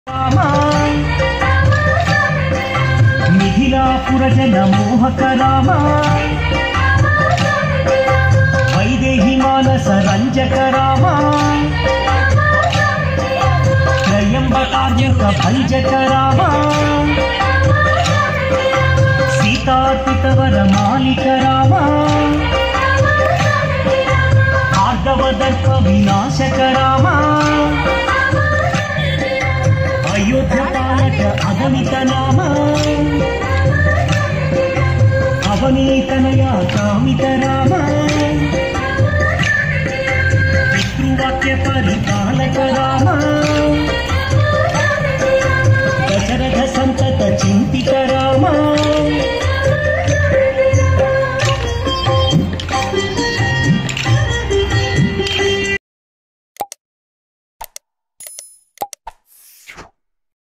మిథిలాపురజన మోహక రామ వైదేహి మానస రంజక రామ త్రయంబకార్యక భంజక రామ సీతార్పితవర మాలిక రామ భార్గవదర్ప వినాశక రామ అయోధ్యపాలక అగణిత నామ అవనీతనయ కామిత రామ పితృవాక్య పరిపాలక రామ